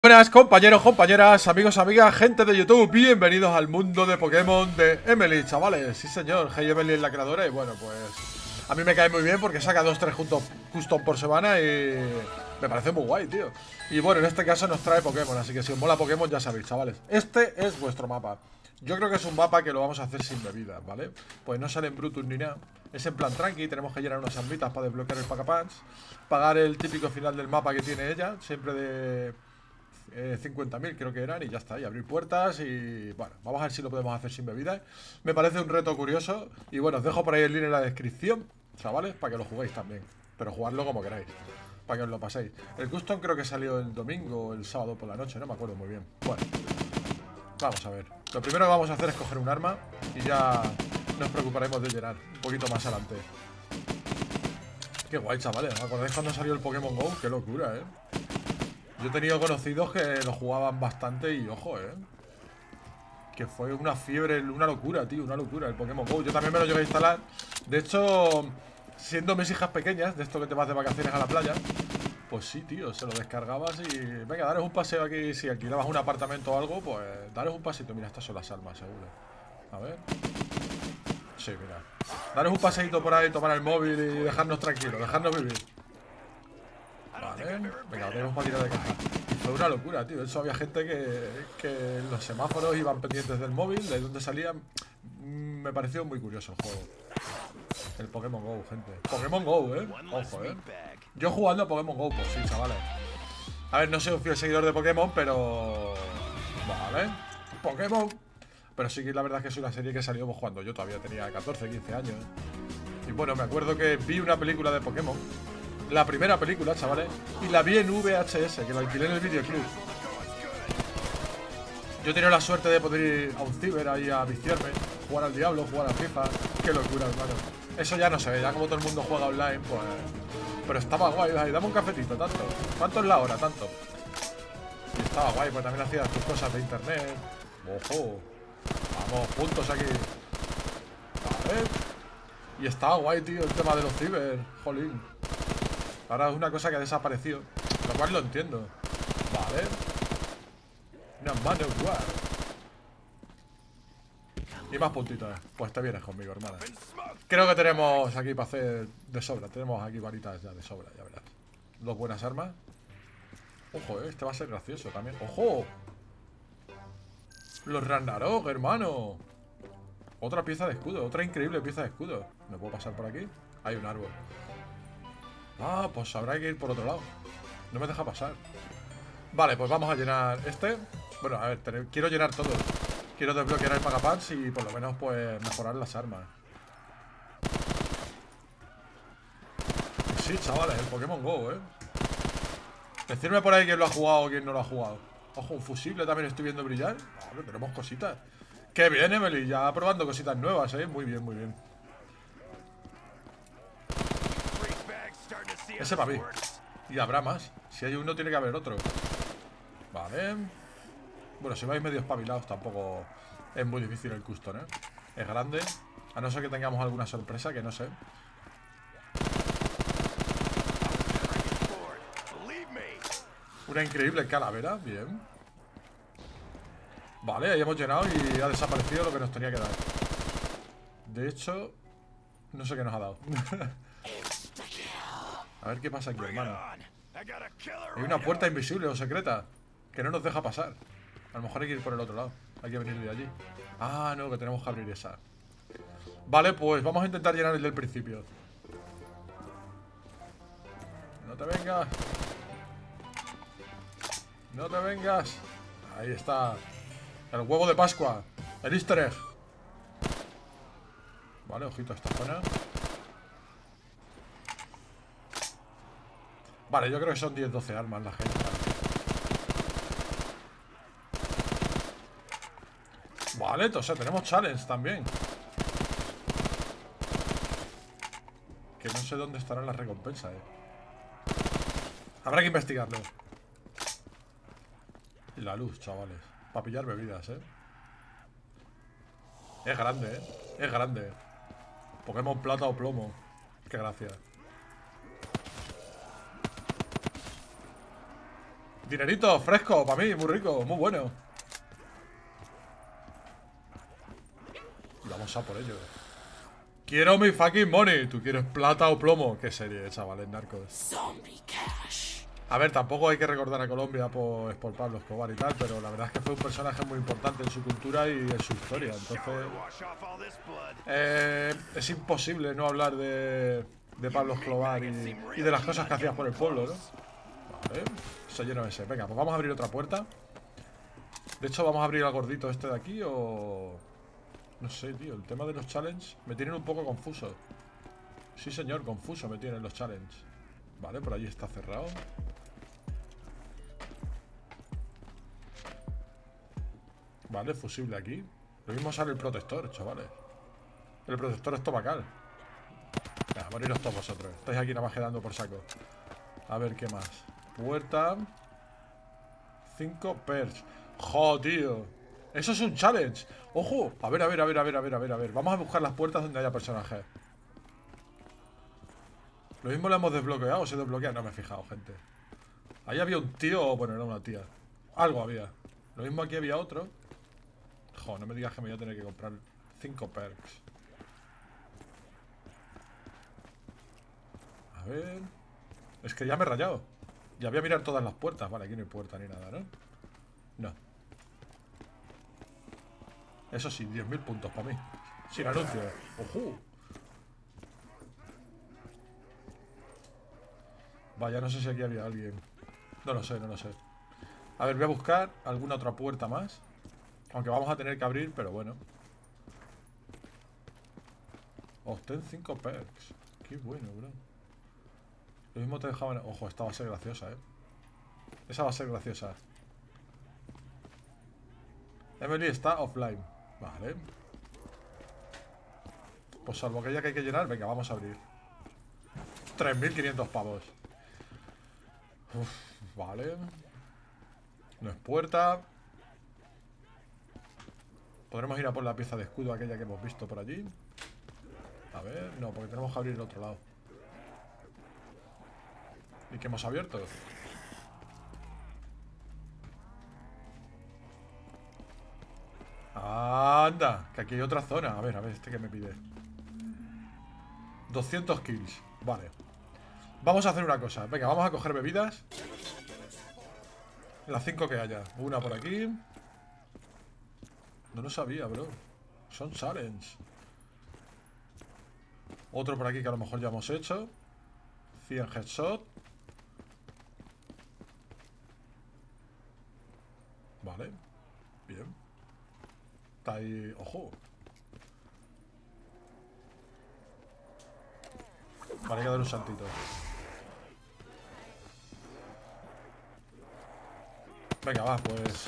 Buenas compañeros, compañeras, amigos, amigas, gente de YouTube, bienvenidos al mundo de Pokémon de Emily, chavales. Sí señor, Hey Emily es la creadora y bueno, pues a mí me cae muy bien porque saca 2-3 custom por semana y me parece muy guay, tío. Y bueno, en este caso nos trae Pokémon, así que si os mola Pokémon ya sabéis, chavales. Este es vuestro mapa. Yo creo que es un mapa que lo vamos a hacer sin bebidas, ¿vale? Pues no salen Brutus ni nada. Es en plan tranqui, tenemos que llenar unas ambitas para desbloquear el Pack-a-Punch, pagar el típico final del mapa que tiene ella, siempre de 50.000 creo que eran, y ya está, y abrir puertas. Y bueno, vamos a ver si lo podemos hacer sin bebidas. Me parece un reto curioso. Y bueno, os dejo por ahí el link en la descripción, chavales, para que lo juguéis también. Pero jugadlo como queráis, para que os lo paséis. El custom creo que salió el domingo o el sábado por la noche, no me acuerdo muy bien. Bueno, vamos a ver. Lo primero que vamos a hacer es coger un arma y ya nos preocuparemos de llenar un poquito más adelante. Qué guay, chavales. ¿Os acordáis cuando salió el Pokémon GO? Qué locura, Yo he tenido conocidos que lo jugaban bastante y ojo, que fue una fiebre, una locura, tío, una locura el Pokémon GO. Yo también me lo llegué a instalar. De hecho, siendo mis hijas pequeñas, de esto que te vas de vacaciones a la playa, pues sí, tío, se lo descargabas y venga, daros un paseo aquí. Si alquilabas un apartamento o algo, pues daros un pasito. Mira, estas son las armas, seguro. A ver. Sí, mira. Daros un paseito por ahí, tomar el móvil y dejarnos tranquilos, dejarnos vivir. Vale, venga, tenemos para tirar de caja. Y fue una locura, tío. De hecho, había gente que en los semáforos iban pendientes del móvil, de dónde salían. Me pareció muy curioso el juego. El Pokémon GO, gente. Pokémon GO, Ojo, Yo jugando a Pokémon GO, pues sí, chavales. A ver, no soy un fiel seguidor de Pokémon, pero... Vale. Pokémon. Pero sí que la verdad es que es una serie que salió pues, cuando yo todavía tenía 14, 15 años. Y bueno, me acuerdo que vi una película de Pokémon. La primera película, chavales. Y la vi en VHS, que la alquilé en el videoclub. Yo he tenido la suerte de poder ir a un ciber ahí a viciarme, jugar al Diablo, jugar a FIFA. Qué locura, hermano. Eso ya no sé, ya como todo el mundo juega online, pues... Pero estaba guay, dame un cafetito, tanto. ¿Cuánto es la hora? Tanto. Y estaba guay, pues también hacías tus cosas de internet. Ojo. Vamos, juntos aquí. Vale. Y estaba guay, tío, el tema de los ciber. Jolín. Ahora es una cosa que ha desaparecido, lo cual lo entiendo. Vale. Una mano guay. Y más puntitos, Pues te vienes conmigo, hermana. Creo que tenemos aquí para hacer de sobra. Tenemos aquí varitas ya de sobra, ya verás. Dos buenas armas. Ojo, este va a ser gracioso también. ¡Ojo! Los Ragnarok, hermano. Otra pieza de escudo, otra increíble pieza de escudo. ¿Me puedo pasar por aquí? Hay un árbol. Ah, pues habrá que ir por otro lado. No me deja pasar. Vale, pues vamos a llenar este. Bueno, a ver, quiero llenar todo. Quiero desbloquear el Pack-a-Punch y por lo menos pues mejorar las armas. Sí, chavales, el Pokémon GO, Decidme por ahí quién lo ha jugado o quién no lo ha jugado. Ojo, un fusible también estoy viendo brillar. Vale, tenemos cositas. Qué bien, Emily, ya probando cositas nuevas, Muy bien, muy bien. Ese para mí. Y habrá más. Si hay uno, tiene que haber otro. Vale. Bueno, si vais medio espabilados, tampoco es muy difícil el custom, Es grande. A no ser que tengamos alguna sorpresa, que no sé. Una increíble calavera. Bien. Vale, ahí hemos llenado y ha desaparecido lo que nos tenía que dar. De hecho, no sé qué nos ha dado. A ver qué pasa aquí, hermano. Hay una puerta invisible o secreta que no nos deja pasar. A lo mejor hay que ir por el otro lado. Hay que venir de allí. Ah, no, que tenemos que abrir esa. Vale, pues vamos a intentar llenar el del principio. No te vengas. No te vengas. Ahí está. El huevo de Pascua. El easter egg. Vale, ojito a esta zona. Vale, yo creo que son 10-12 armas la gente. Vale, o sea, tenemos challenge también. Que no sé dónde estarán las recompensas, Habrá que investigarlo. Y la luz, chavales. Para pillar bebidas, Es grande, Es grande. Pokémon plata o plomo. Qué gracia. Dinerito fresco para mí, muy rico, muy bueno. Y vamos a por ello. Quiero mi fucking money. ¿Tú quieres plata o plomo? Qué serie, chavales, narcos. A ver, tampoco hay que recordar a Colombia por Pablo Escobar y tal, pero la verdad es que fue un personaje muy importante en su cultura y en su historia. Entonces, es imposible no hablar de Pablo Escobar y de las cosas que hacía por el pueblo, ¿no? Vale, se llena ese. Venga, pues vamos a abrir otra puerta. De hecho, vamos a abrir al gordito este de aquí o... No sé, tío, el tema de los challenges me tienen un poco confuso. Sí, señor, confuso me tienen los challenges. Vale, por allí está cerrado. Vale, fusible aquí. Lo mismo sale el protector, chavales. El protector estomacal. Venga, moriros todos vosotros. Estáis aquí nada más quedando por saco. A ver, ¿qué más? Puerta. 5 perch. ¡Jo, tío! Eso es un challenge. ¡Ojo! A ver, a ver, a ver, a ver, a ver, a ver, a ver. Vamos a buscar las puertas donde haya personajes. Lo mismo lo hemos desbloqueado o se desbloquea. No me he fijado, gente. Ahí había un tío o... Bueno, era una tía. Algo había. Lo mismo aquí había otro. Jo, no me digas que me voy a tener que comprar 5 perks. A ver... Es que ya me he rayado. Ya voy a mirar todas las puertas. Vale, aquí no hay puerta ni nada, ¿no? No. Eso sí, 10.000 puntos para mí. Sin anuncio. ¡Ojo! Vaya, no sé si aquí había alguien. No lo sé, no lo sé. A ver, voy a buscar alguna otra puerta más. Aunque vamos a tener que abrir, pero bueno. Obtén 5 perks. Qué bueno, bro. Lo mismo te dejaban... Ojo, esta va a ser graciosa, Esa va a ser graciosa. Emily está offline. Vale. Pues salvo aquella que hay que llenar. Venga, vamos a abrir. 3.500 pavos. Uf, vale. No es puerta. Podremos ir a por la pieza de escudo aquella que hemos visto por allí. A ver, no, porque tenemos que abrir el otro lado. ¿Y qué hemos abierto? Anda, que aquí hay otra zona. A ver, este que me pide 200 kills, vale. Vamos a hacer una cosa. Venga, vamos a coger bebidas. Las 5 que haya. Una por aquí. No lo sabía, bro. Son challenge. Otro por aquí que a lo mejor ya hemos hecho. 100 headshot. Vale. Bien. Está ahí. Ojo. Vale, hay que dar un saltito. Venga, va, pues.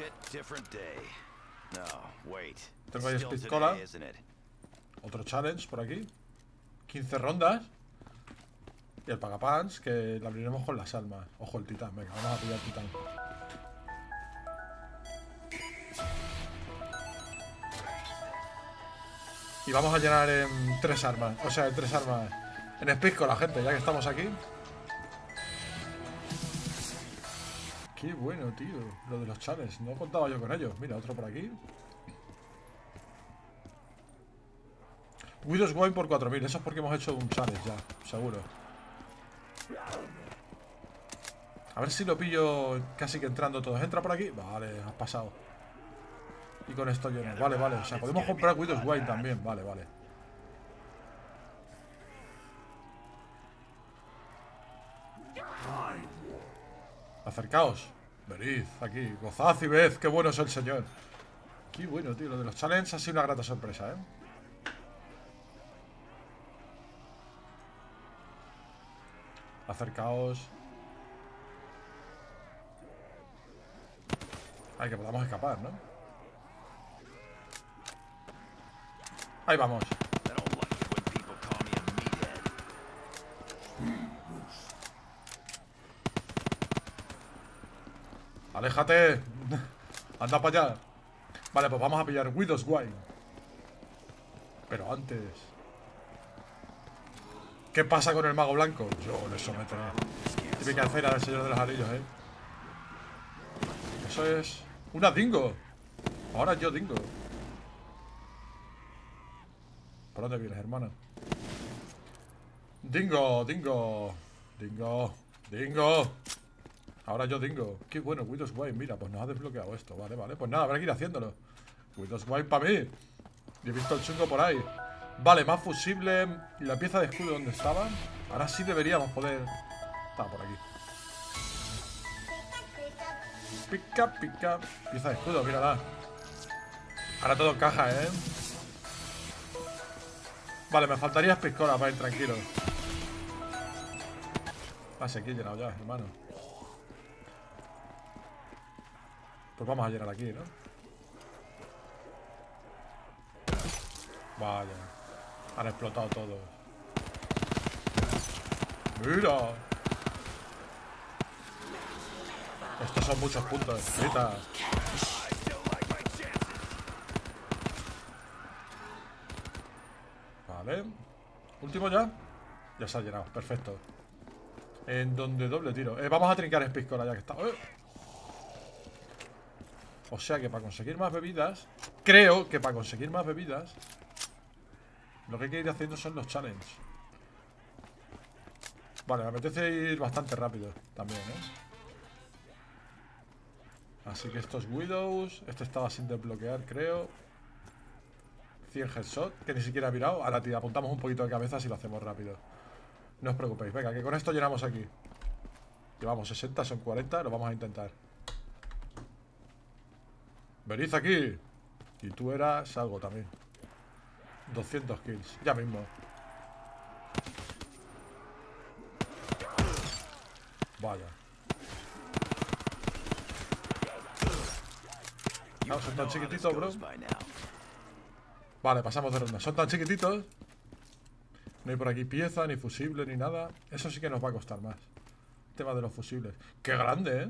Tengo ahí Speed Cola. Otro challenge por aquí. 15 rondas. Y el Pagapants, que lo abriremos con las almas. Ojo, el titán. Venga, vamos a pillar el titán. Y vamos a llenar en 3 armas. O sea, en 3 armas. En Speed Cola, gente, ya que estamos aquí. Qué bueno, tío. Lo de los challenges. No contaba yo con ellos. Mira, otro por aquí. Widow's Wine por 4.000. Eso es porque hemos hecho un challenge ya. Seguro. A ver si lo pillo casi que entrando todos. ¿Entra por aquí? Vale, has pasado. Y con esto lleno. Vale, vale. O sea, podemos comprar Widow's Wine también. Vale, vale. Acercaos. Venid aquí. Gozad y ved. Qué bueno es el señor. Qué bueno, tío. Lo de los challenges ha sido una grata sorpresa, Acercaos. Ay, que podamos escapar, ¿no? Ahí vamos. ¡Aléjate! ¡Anda para allá! Vale, pues vamos a pillar Widow's Wine. Pero antes... ¿Qué pasa con el mago blanco? Yo le someteré. Típica escena del Señor de los Anillos, Eso es... ¡Una dingo! Ahora yo dingo. ¿Por dónde vienes, hermano? Dingo, dingo. Dingo, dingo. Ahora yo dingo. Qué bueno, Widow's Wine. Mira, pues nos ha desbloqueado esto. Vale, vale. Pues nada, habrá que ir haciéndolo. Widow's Wine para mí. Y he visto el chungo por ahí. Vale, más fusible. ¿Y la pieza de escudo dónde estaba? Ahora sí deberíamos poder... Está por aquí. Pica, pica. Pieza de escudo, mírala. Ahora todo encaja, ¿eh? Vale, me faltaría piscola para ir tranquilo. Así aquí he llenado ya, hermano. Pues vamos a llenar aquí, ¿no? Vaya. Han explotado todos. ¡Mira! Estos son muchos puntos. Grita. Vale. Último ya. Ya se ha llenado. Perfecto. En donde doble tiro. Vamos a trincar Spiscola ya que está. O sea que para conseguir más bebidas... Creo que para conseguir más bebidas... Lo que hay que ir haciendo son los challenges. Vale, me apetece ir bastante rápido también, Así que estos Widows. Este estaba sin desbloquear, creo. 100 headshot, que ni siquiera ha mirado. Ahora, tío, apuntamos un poquito de cabeza si lo hacemos rápido. No os preocupéis, venga, que con esto llenamos aquí. Llevamos 60, son 40, lo vamos a intentar. Venid aquí. Y tú eras algo también. 200 kills, ya mismo. Vaya. No, son tan chiquititos, bro. Vale, pasamos de ronda. Son tan chiquititos. No hay por aquí pieza, ni fusible, ni nada. Eso sí que nos va a costar más. El tema de los fusibles. ¡Qué grande,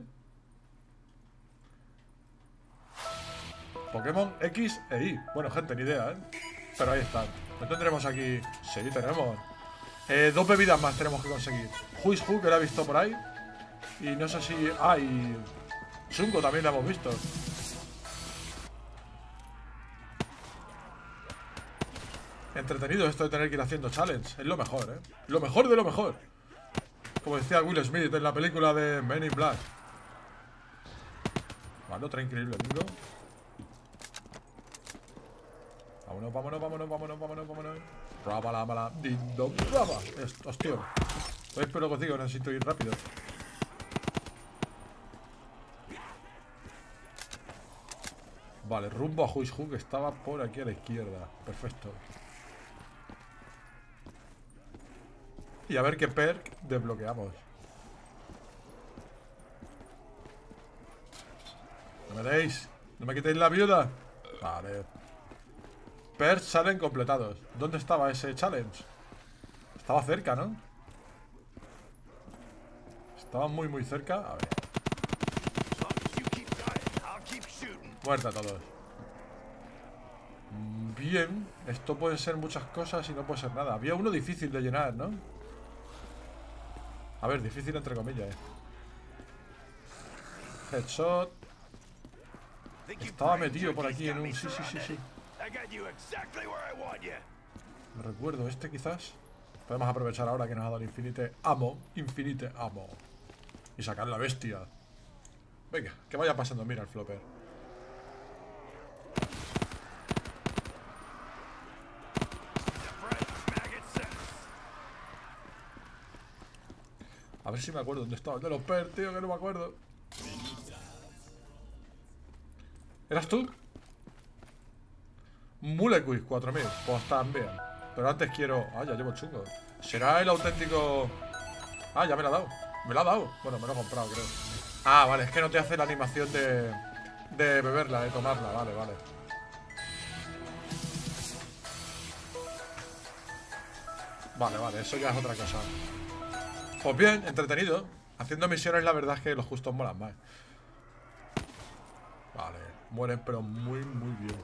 Pokémon X e Y. Bueno, gente, ni idea, Pero ahí están. ¿No tendremos aquí? Sí, tenemos. 2 bebidas más tenemos que conseguir. Who's Who, que lo he visto por ahí. Y no sé si... Ah, y... Chungo también lo hemos visto. Entretenido esto de tener que ir haciendo challenge. Es lo mejor, Lo mejor de lo mejor. Como decía Will Smith en la película de Men in Black. Vale, otra increíble, bingo. Vámonos, vámonos, vámonos, vámonos, vámonos, vámonos. Raba la mala. Dindo, raba. Hostia. Pues espero que os digo, necesito ir rápido. Vale, rumbo a Who's Who, que estaba por aquí a la izquierda. Perfecto. Y a ver qué perk desbloqueamos. No me deis. No me quitéis la viuda. Vale. Perks salen completados. ¿Dónde estaba ese challenge? Estaba cerca, ¿no? Estaba muy, muy cerca. A ver. Muerta a todos. Bien. Esto puede ser muchas cosas y no puede ser nada. Había uno difícil de llenar, ¿no? A ver, difícil entre comillas, Headshot. Estaba metido por aquí en un... Sí, sí, sí, sí. No recuerdo, este quizás. Podemos aprovechar ahora que nos ha dado el Infinite Ammo. Infinite Ammo. Y sacar la bestia. Venga, que vaya pasando, mira el flopper. A ver si me acuerdo dónde estaba el de los perks, tío, que no me acuerdo. ¿Eras tú? Mulequiz 4000. Pues también. Pero antes quiero... Ah, ya llevo chungo. ¿Será el auténtico...? Ah, ya me lo ha dado. Me lo ha dado. Bueno, me lo he comprado, creo. Ah, vale, es que no te hace la animación de beberla, de tomarla. Vale, vale. Vale, vale, eso ya es otra cosa. Pues bien, entretenido. Haciendo misiones, la verdad es que los justos molan más. Vale, mueren pero muy, muy bien.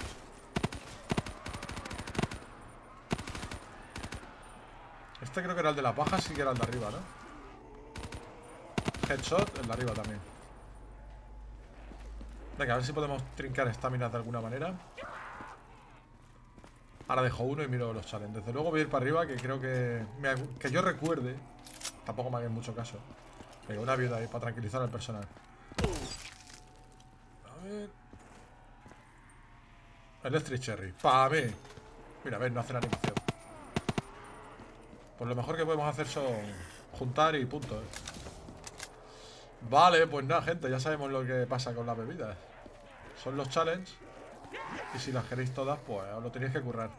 Este creo que era el de las bajas, sí que era el de arriba, ¿no? Headshot, el de arriba también. Venga, a ver si podemos trincar estamina de alguna manera. Ahora dejo uno y miro los challenges. Desde luego voy a ir para arriba, que creo que yo recuerde. Tampoco me hagáis mucho caso. Venga, una viuda ahí para tranquilizar al personal. A ver. Electric Cherry. Para mí. Mira, a ver, no hace la animación. Pues lo mejor que podemos hacer son juntar y punto, ¿eh? Vale, pues nada, gente. Ya sabemos lo que pasa con las bebidas. Son los challenges. Y si las queréis todas, pues os lo tenéis que currar.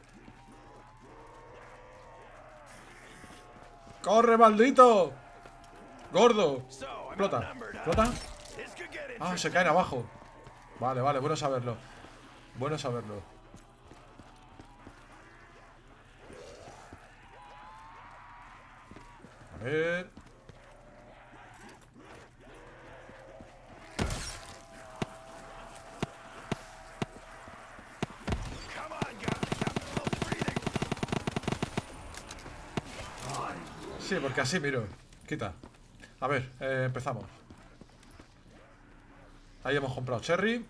¡Corre, maldito! ¡Gordo! Explota. ¿Explota? Ah, se caen abajo. Vale, vale, bueno saberlo. Bueno saberlo. A ver. Sí, porque así miro. Quita. A ver, empezamos. Ahí hemos comprado Cherry.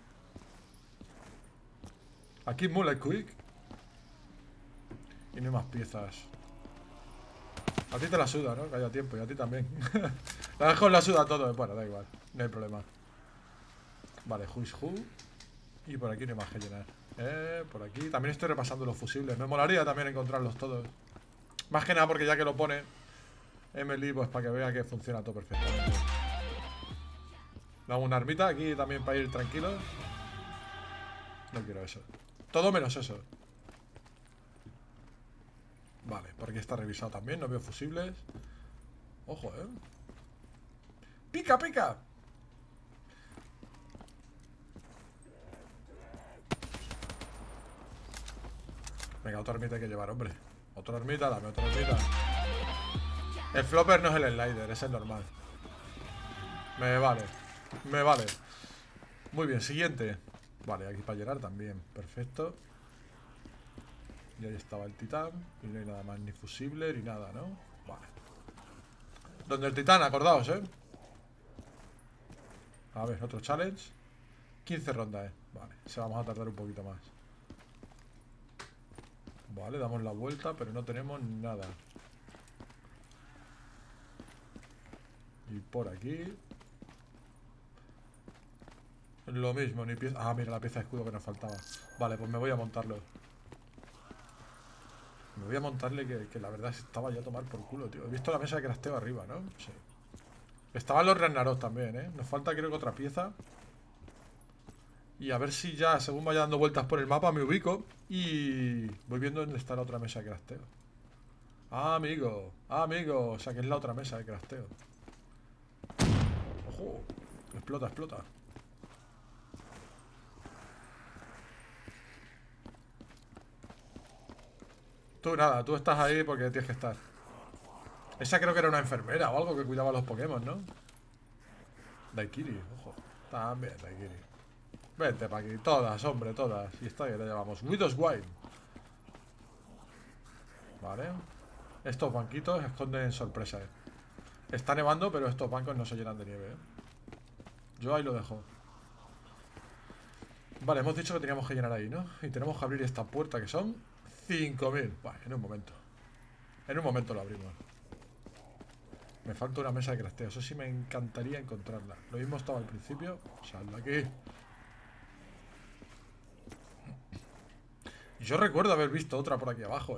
Aquí Mullet Quick. Y no hay más piezas. A ti te la suda, ¿no? Que haya tiempo, y a ti también. La dejo la suda todo. Bueno, da igual, no hay problema. Vale, who's who. Y por aquí no hay más que llenar. Por aquí. También estoy repasando los fusibles. Me molaría también encontrarlos todos. Más que nada porque ya que lo pone Emily, pues para que vea que funciona todo perfectamente. Damos una armita aquí también para ir tranquilos. No quiero eso. Todo menos eso. Vale, por aquí está revisado también. No veo fusibles. Ojo, ¡pica, pica! Venga, otra armita hay que llevar, hombre. Otra armita, dame otra armita. El flopper no es el slider, es el normal. Me vale. Me vale. Muy bien, siguiente. Vale, aquí para llenar también. Perfecto. Y ahí estaba el titán. Y no hay nada más, ni fusible, ni nada, ¿no? Vale. Donde el titán, acordaos, A ver, otro challenge. 15 rondas, Vale, se vamos a tardar un poquito más. Vale, damos la vuelta, pero no tenemos nada. Y por aquí lo mismo, ni pieza. Ah, mira la pieza de escudo que nos faltaba. Vale, pues me voy a montarlo. Me voy a montarle que la verdad estaba ya a tomar por culo, tío. He visto la mesa de crafteo arriba, ¿no? Sí. Estaban los Ragnarok también, Nos falta creo que otra pieza. Y a ver si ya, según vaya dando vueltas por el mapa, me ubico. Y voy viendo dónde está la otra mesa de crafteo. Ah, amigo. Ah, amigo. O sea que es la otra mesa de crafteo. Ojo. Explota, explota. Tú nada, tú estás ahí porque tienes que estar. Esa creo que era una enfermera o algo que cuidaba a los Pokémon, ¿no? Daikiri, ojo. También Daikiri. Vente para aquí, todas, hombre, todas. Y esta que le llamamos Widow's Wine. Vale. Estos banquitos esconden sorpresas. Está nevando, pero estos bancos no se llenan de nieve, Yo ahí lo dejo. Vale, hemos dicho que teníamos que llenar ahí, ¿no? Y tenemos que abrir esta puerta que son 5000. Vale, en un momento. En un momento lo abrimos. Me falta una mesa de crafteo. Eso sí me encantaría encontrarla. Lo mismo estaba al principio. Sal de aquí. Yo recuerdo haber visto otra por aquí abajo,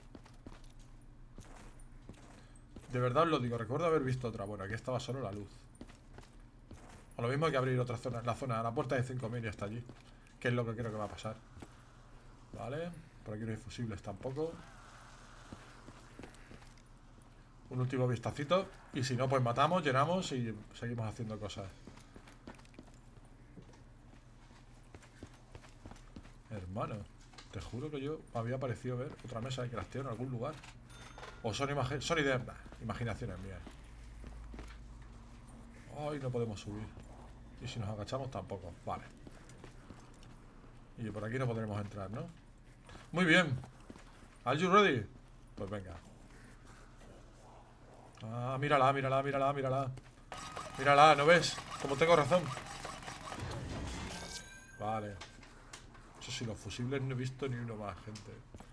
De verdad os lo digo, recuerdo haber visto otra. Bueno, aquí estaba solo la luz. O lo mismo hay que abrir otra zona. La zona, la puerta de 5000 y hasta allí. Que es lo que creo que va a pasar. Vale. Por aquí no hay fusibles tampoco. Un último vistacito. Y si no, pues matamos, llenamos y seguimos haciendo cosas. Hermano, te juro que yo me había parecido ver otra mesa de crafteo en algún lugar. O son ideas, imaginaciones mías. Ay, no podemos subir. Y si nos agachamos tampoco. Vale. Y por aquí no podremos entrar, ¿no? Muy bien. ¿Are you ready? Pues venga. Ah, mírala, mírala, mírala, mírala. Mírala, ¿no ves? Como tengo razón. Vale. Eso sí, los fusibles no he visto ni uno más, gente.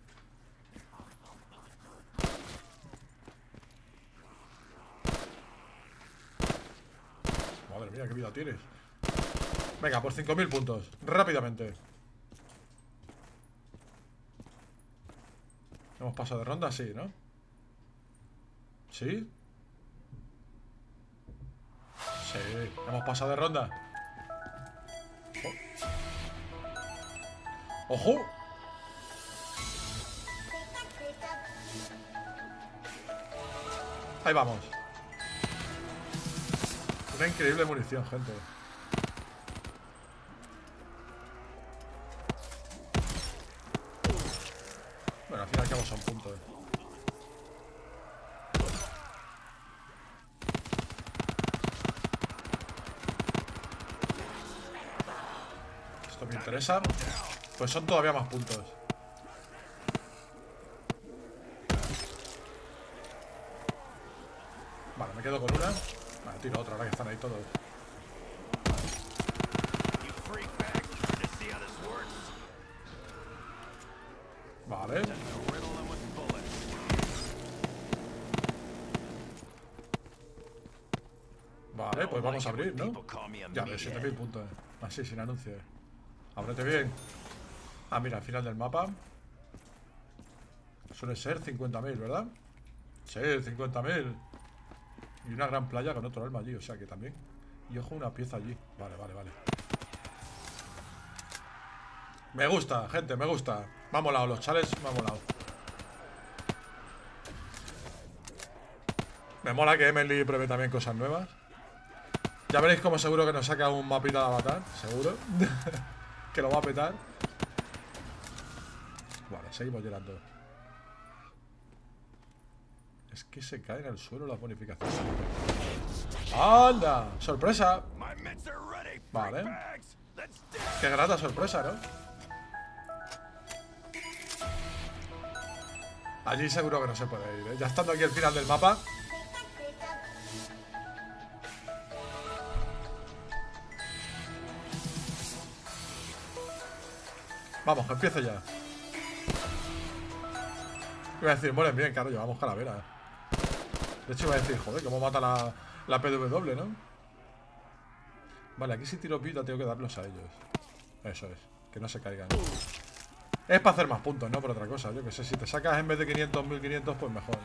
Madre mía, qué vida tienes. Venga, por 5000 puntos. Rápidamente. ¿Hemos pasado de ronda? Sí, ¿no? ¿Sí? Sí, hemos pasado de ronda. ¡Ojo! Ahí vamos. Una increíble munición, gente. Bueno, al fin y al cabo son puntos. Esto me interesa. Pues son todavía más puntos. Vale, me quedo con una. Vale, tiro otra ahora que están ahí todos. Vale. Vale, pues vamos a abrir, ¿no? Ya ves, 7000 puntos. Así, sin anuncio. Ábrete bien. Ah, mira, al final del mapa suele ser 50.000, ¿verdad? Sí, 50.000. Y una gran playa con otro alma allí, o sea que también. Y ojo, una pieza allí. Vale, vale, vale. Me gusta, gente, me gusta. Me ha molado, los chales me ha molado. Me mola que Emily pruebe también cosas nuevas. Ya veréis como seguro que nos saca un mapita de Avatar. Seguro. Que lo va a petar. Vale, seguimos llenando. Es que se caen al suelo las bonificaciones. ¡Anda! ¡Sorpresa! Vale. Qué grata sorpresa, ¿no? Allí seguro que no se puede ir, ¿eh? Ya estando aquí al final del mapa. Vamos, que empiezo ya. Iba a decir, mueren bien, claro, llevamos calavera. De hecho iba a decir, joder, cómo mata la PW, ¿no? Vale, aquí si tiro vida tengo que darlos a ellos. Eso es, que no se caigan. Es para hacer más puntos, no por otra cosa. Yo que sé, si te sacas en vez de 500, 1500, pues mejor.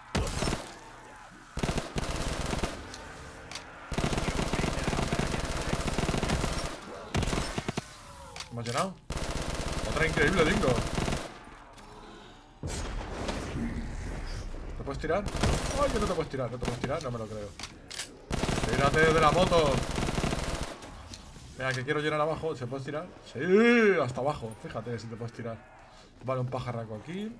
¿Hemos llenado? Otra increíble, Dingo. ¿Te puedes tirar? ¡Ay, que no te puedes tirar! No te puedes tirar, no me lo creo. ¡Tírate de la moto! Venga, que quiero llenar abajo. ¿Se puede tirar? ¡Sí! Hasta abajo. Fíjate si te puedes tirar. Vale, un pajarraco aquí.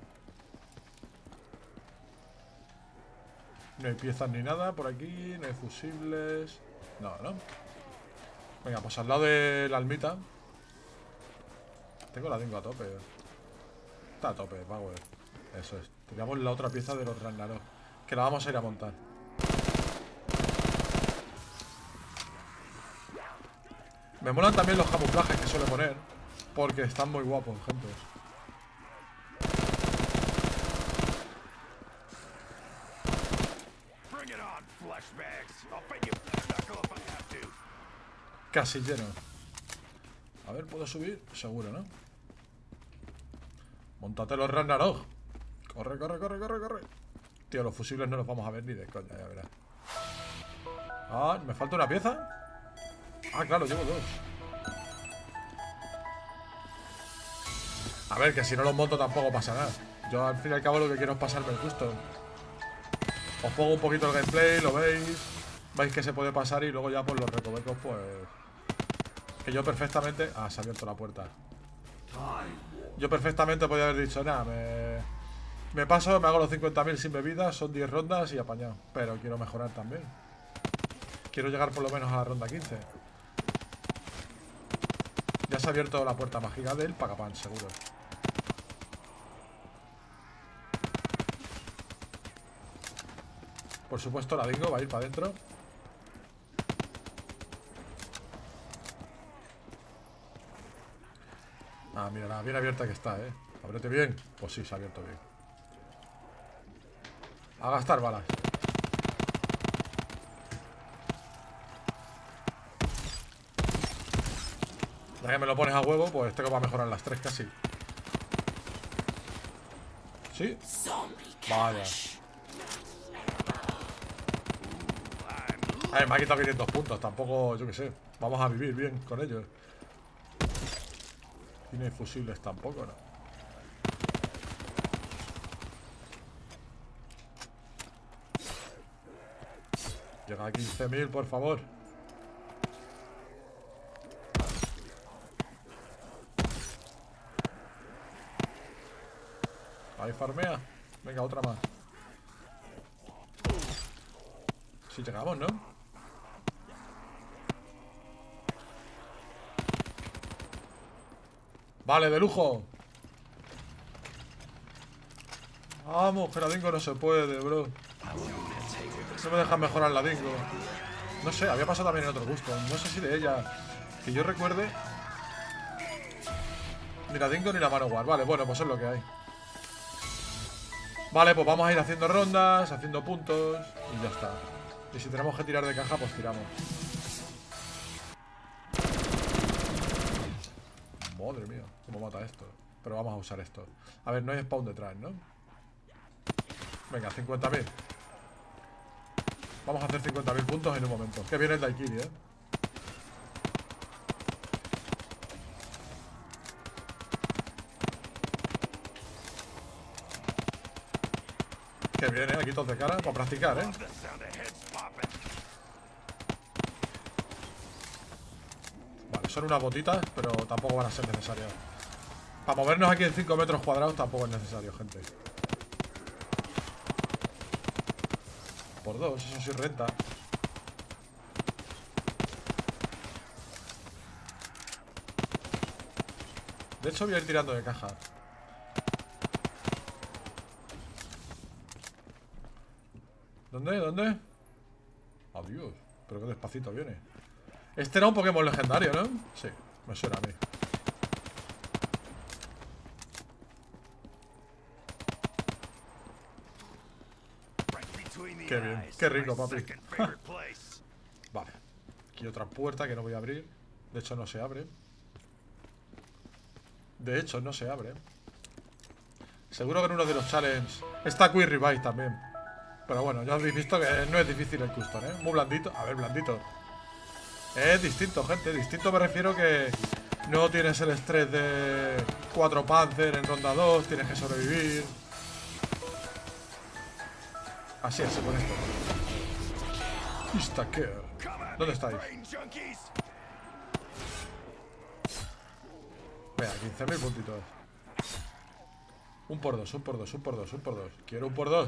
No hay piezas ni nada por aquí. No hay fusibles. No, no. Venga, pues al lado de la almita. Tengo la Dingo a tope. Está a tope, power. Eso es. Teníamos la otra pieza de los Ragnarok, que la vamos a ir a montar. Me molan también los camuflajes que suele poner, porque están muy guapos, gente. Casi lleno. A ver, ¿puedo subir? Seguro, ¿no? Móntate los Ragnarok. Corre, corre, corre, corre, corre. Tío, los fusibles no los vamos a ver ni de coña, ya verás. Ah, ¿me falta una pieza? Ah, claro, llevo dos. A ver, que si no los monto tampoco pasa nada. Yo al fin y al cabo lo que quiero es pasarme el gusto. Os pongo un poquito el gameplay, lo veis. Veis que se puede pasar y luego ya por los recovecos, pues... Que yo perfectamente... Ah, se ha abierto la puerta. Yo perfectamente podía haber dicho, nada, me paso, me hago los 50.000 sin bebidas, son 10 rondas y apañado. Pero quiero mejorar también. Quiero llegar por lo menos a la ronda 15. Ya se ha abierto la puerta mágica del Pagapan, seguro. Por supuesto la Dingo va a ir para adentro. Ah, mira, la bien abierta que está, Ábrete bien. Pues sí, se ha abierto bien. A gastar balas. Ya que me lo pones a huevo, pues tengo para mejorar las 3 casi. ¿Sí? Vaya. A ver, me ha quitado 500 puntos. Tampoco, yo qué sé. Vamos a vivir bien con ellos. Y no hay fusibles tampoco, ¿no? Llega a 15.000, por favor. Ahí farmea. Venga, otra más. Si llegamos, ¿no? Vale, de lujo. Vamos, que la dingo no se puede, bro. No me dejan mejorar la dingo. No sé, había pasado también en otro gusto. No sé si de ella, que yo recuerde, ni la dingo ni la manowar. Vale, bueno, pues es lo que hay. Vale, pues vamos a ir haciendo rondas, haciendo puntos y ya está. Y si tenemos que tirar de caja, pues tiramos. Madre mía, cómo mata esto. Pero vamos a usar esto. A ver, no hay spawn detrás, ¿no? Venga, 50.000. Vamos a hacer 50.000 puntos en un momento. Que viene el Daikiri, Que viene, aquí todos de cara para practicar, Vale, son unas botitas, pero tampoco van a ser necesarias. Para movernos aquí en 5 metros cuadrados tampoco es necesario, gente. Por 2, eso sí renta. De hecho voy a ir tirando de caja. ¿Dónde? ¿Dónde? Adiós, pero qué despacito viene. Este era un Pokémon legendario, ¿no? Sí, me suena a mí. Qué bien, qué rico, papi. Vale. Aquí otra puerta que no voy a abrir. De hecho no se abre. De hecho no se abre. Seguro que en uno de los challenges está Quick Revive también. Pero bueno, ya habéis visto que no es difícil el custom, Muy blandito. A ver, blandito. Es distinto, gente. Distinto me refiero que no tienes el estrés de 4 Panzer en ronda 2. Tienes que sobrevivir. Así es, con esto. Insta-kill. ¿Dónde estáis? Venga, 15.000 puntitos. Un por dos, un por dos, un por dos, un por dos. Quiero un por dos.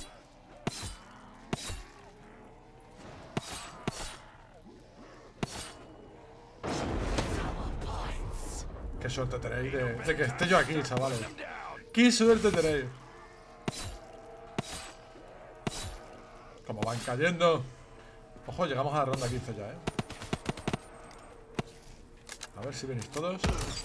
Qué suerte tenéis de que esté yo aquí, chavales. Qué suerte tenéis. Como van cayendo. Ojo, llegamos a la ronda 15 ya, A ver si venís todos.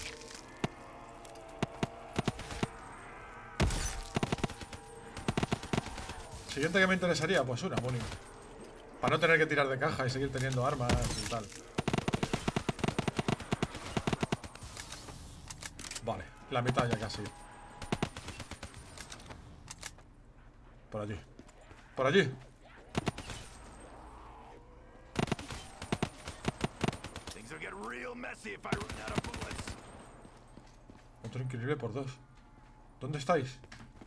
Siguiente que me interesaría, pues una, Moni. Para no tener que tirar de caja y seguir teniendo armas y tal. Vale, la mitad ya casi. Por allí. Por allí. Otro increíble por 2. ¿Dónde estáis?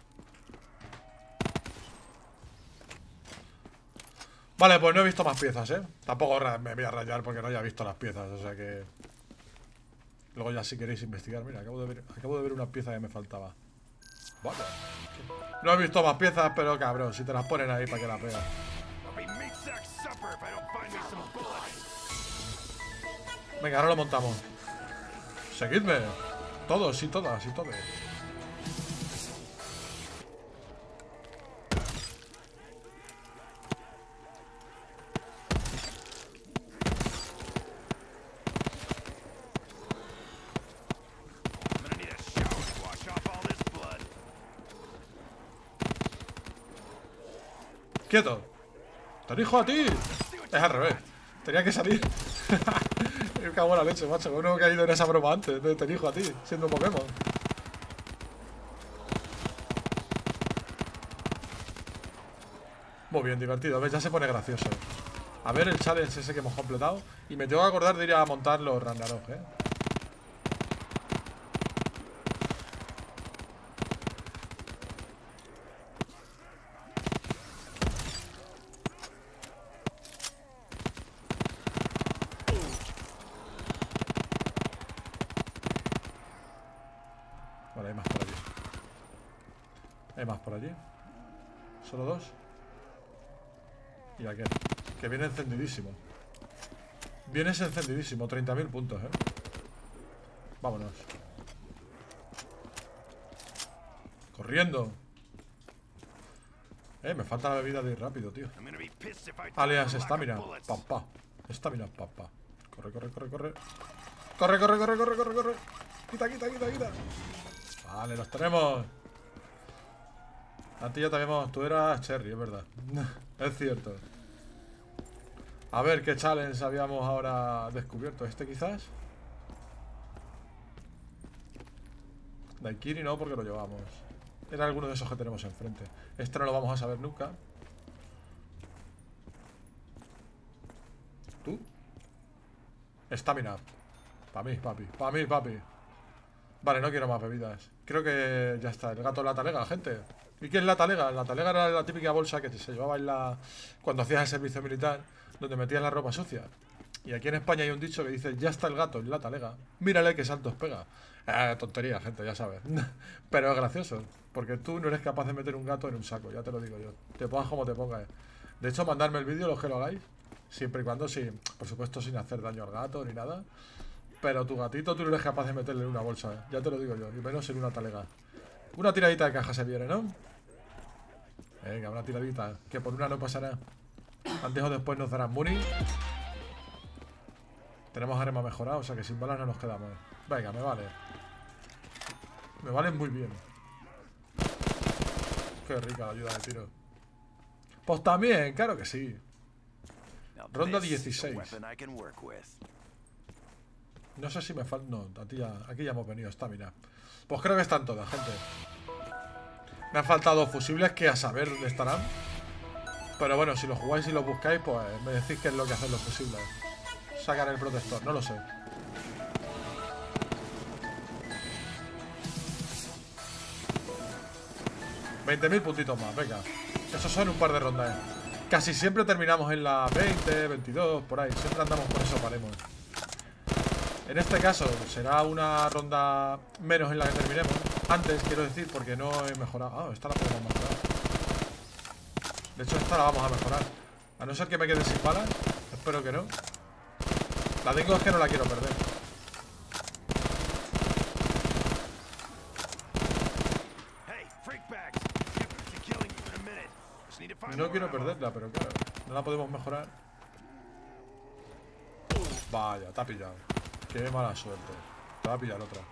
Vale, pues no he visto más piezas, Tampoco me voy a rayar porque no haya visto las piezas, o sea que... Luego ya si queréis investigar. Mira, acabo de ver una pieza que me faltaba. Vale. No he visto más piezas, pero cabrón, si te las ponen ahí para que las veas. Venga, ahora lo montamos. Seguidme. Todos y todas y todos. ¡Quieto! ¡Te elijo a ti! Es al revés. Tenía que salir. Me cago en la leche, macho. Uno que ha ido en esa broma antes. Te elijo a ti, siendo Pokémon. Muy bien, divertido. ¿Ves? Ya se pone gracioso. A ver el challenge ese que hemos completado. Y me tengo que acordar de ir a montar los Ragnarok, Vale, hay más por allí. Hay más por allí. Solo dos. Y aquel, que viene encendidísimo. Vienes encendidísimo, 30.000 puntos, Vámonos. Corriendo. Me falta la bebida de ir rápido, tío. Alias estamina, papá. Estamina, papá. Corre, corre, corre, corre. Corre, corre, corre, corre, corre, corre. Quita, quita, quita, quita. Vale, los tenemos. Antes ya también, tú eras Cherry, es verdad. Es cierto. A ver qué challenge habíamos ahora descubierto. ¿Este quizás? Daikiri no, porque lo llevamos. Era alguno de esos que tenemos enfrente. Este no lo vamos a saber nunca. ¿Tú? Estamina. Para mí, papi. Para mí, papi. Vale, no quiero más bebidas. Creo que ya está. El gato en la talega, gente. ¿Y qué es la talega? La talega era la típica bolsa que se llevaba en la... cuando hacías el servicio militar, donde metías la ropa sucia. Y aquí en España hay un dicho que dice: ya está el gato en la talega, mírale qué saltos pega. Tontería, gente, ya sabes. Pero es gracioso, porque tú no eres capaz de meter un gato en un saco, ya te lo digo yo. Te pongas como te pongas. De hecho, mandarme el vídeo, los que lo hagáis, siempre y cuando, sí, por supuesto, sin hacer daño al gato ni nada. Pero tu gatito tú no eres capaz de meterle en una bolsa, ya te lo digo yo, y menos en una talega. Una tiradita de caja se viene, ¿no? Venga, una tiradita, que por una no pasará. Antes o después nos darán money. Tenemos arma mejorada, o sea que sin balas no nos quedamos. Venga, me vale. Me vale muy bien. Qué rica la ayuda de tiro. Pues también, claro que sí. Ronda 16. No sé si me falta... No, aquí ya hemos venido, estamina. Pues creo que están todas, gente. Me han faltado fusibles que a saber dónde estarán. Pero bueno, si lo jugáis y lo buscáis, pues me decís qué es lo que hacen los fusibles. Sacar el protector, no lo sé. $20.000 puntitos más, venga. Esos son un par de rondas, Casi siempre terminamos en la 20, 22, por ahí. Siempre andamos por esos baremos. En este caso será una ronda menos en la que terminemos. Antes, quiero decir, porque no he mejorado. Ah, esta la podemos mejorar. De hecho, esta la vamos a mejorar. A no ser que me quede sin balas. Espero que no. La tengo, es que no la quiero perder. No quiero perderla, pero claro, no la podemos mejorar. Vaya, te ha pillado. Qué mala suerte. Te va a pillar otra.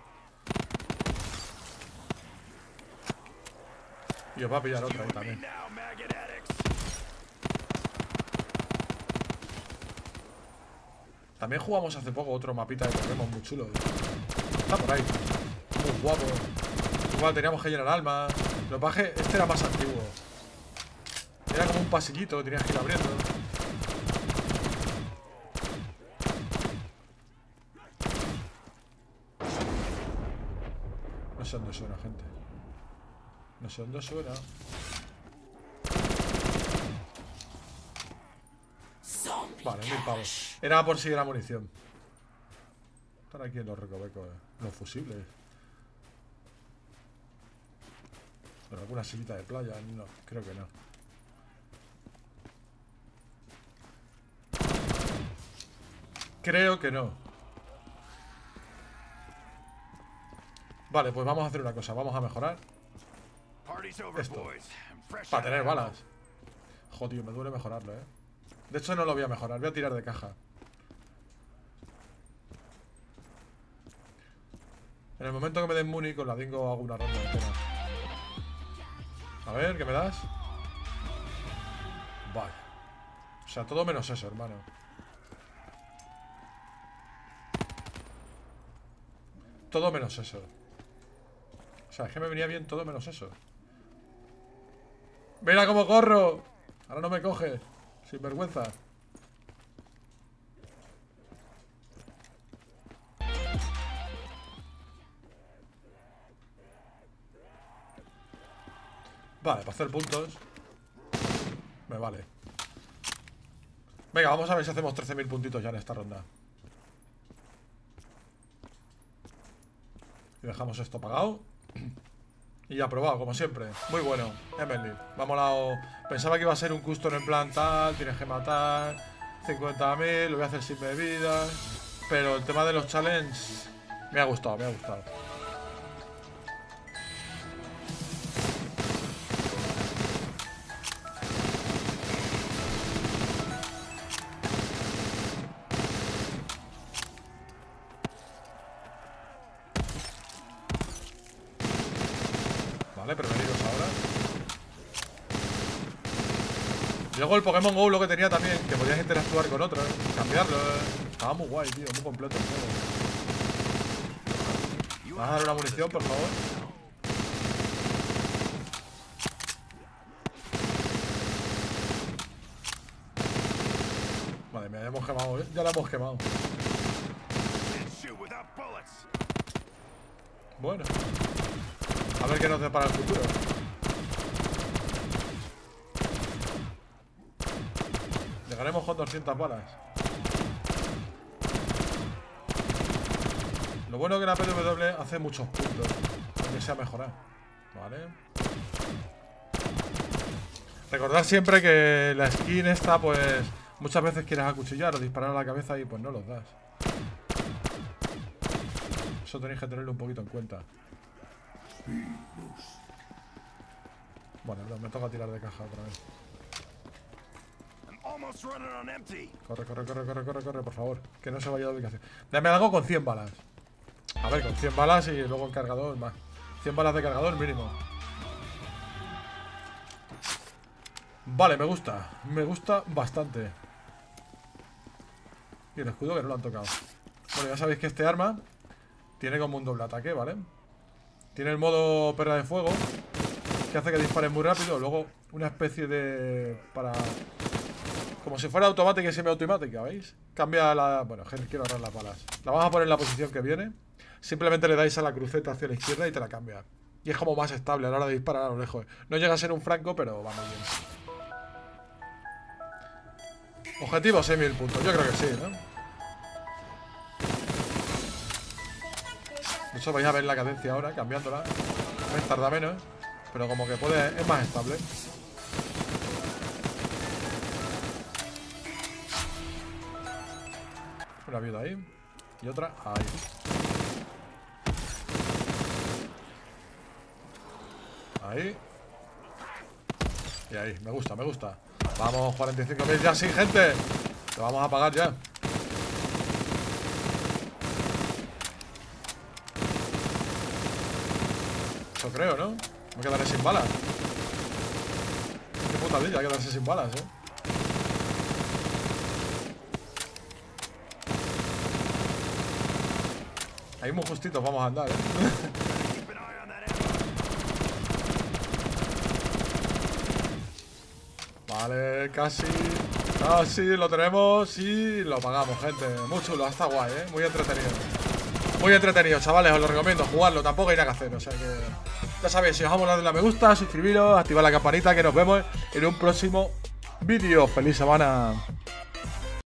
Y os va a pillar otra ahí también. También jugamos hace poco otro mapita de Pokémon muy chulo. Está por ahí. Muy guapo. Igual teníamos que llenar almas. Lo que pasa es que este era más antiguo. Era como un pasillito que tenías que ir abriendo. No sé dónde suena, gente. No sé dónde suena. Vale, 1000 pavos. Era por si era munición. Están aquí en los recovecos, los fusibles. Pero alguna sillita de playa, no, creo que no. Creo que no. Vale, pues vamos a hacer una cosa. Vamos a mejorar esto para tener balas. Joder, me duele mejorarlo, De hecho no lo voy a mejorar, voy a tirar de caja. En el momento que me den muni, con la dingo hago una ronda entera. A ver, ¿qué me das? O sea, todo menos eso, hermano. Todo menos eso. O sea, es que me venía bien todo menos eso. ¡Mira cómo corro! Ahora no me coge. Sin vergüenza. Vale, para hacer puntos me vale. Venga, vamos a ver si hacemos 13.000 puntitos ya en esta ronda. Y dejamos esto pagado. Y ya aprobado, como siempre. Muy bueno, Emily. Vamos a... Pensaba que iba a ser un custom en plan tal. Tienes que matar 50.000, lo voy a hacer sin bebidas. Pero el tema de los challenges me ha gustado, me ha gustado. Vale, prevenidos ahora. Luego el Pokémon GO lo que tenía también, que podías interactuar con otros, cambiarlo. Estaba muy guay, tío, muy completo el juego. ¿Vas a dar una munición, por favor? Madre mía, ya hemos quemado, ¿eh? Ya la hemos quemado. Bueno. A ver qué nos depara el futuro. Llegaremos con 200 balas. Lo bueno que la PW hace muchos puntos, aunque sea mejorar. Vale. Recordad siempre que la skin esta, pues muchas veces quieres acuchillar o disparar a la cabeza y pues no los das. Eso tenéis que tenerlo un poquito en cuenta. Bueno, me toca tirar de caja otra vez. Corre, corre, corre, corre, corre, corre, por favor. Que no se vaya de ubicación. Dame algo con 100 balas. A ver, con 100 balas y luego el cargador más. 100 balas de cargador mínimo. Vale, me gusta. Me gusta bastante. Y el escudo que no lo han tocado. Bueno, ya sabéis que este arma tiene como un doble ataque, ¿vale? Tiene el modo perra de fuego, que hace que dispare muy rápido. Luego una especie de... para... como si fuera automática y semiautomática, ¿veis? Cambia la... bueno, quiero ahorrar las balas. La vamos a poner en la posición que viene. Simplemente le dais a la cruceta hacia la izquierda y te la cambia. Y es como más estable a la hora de disparar a lo lejos. No llega a ser un franco, pero va muy bien. Objetivo 6.000 puntos. Yo creo que sí, ¿no? De hecho vais a ver la cadencia ahora, cambiándola. Me tarda menos, pero como que puede, es más estable. Una viuda ahí. Y otra ahí. Ahí. Y ahí, me gusta, me gusta. Vamos, 45.000 ya, sí, gente. Lo vamos a pagar ya. Eso creo, ¿no? Me quedaré sin balas. Qué putadilla quedarse sin balas, ¿eh? Ahí muy justitos vamos a andar, ¿eh? Vale, casi. Casi lo tenemos y lo pagamos, gente. Muy chulo, está guay, ¿eh? Muy entretenido. Muy entretenido, chavales, os lo recomiendo. Jugarlo, tampoco hay nada que hacer. O sea que... ya sabéis, si os ha molado, darle a me gusta, suscribiros, activar la campanita, que nos vemos en un próximo vídeo. ¡Feliz semana!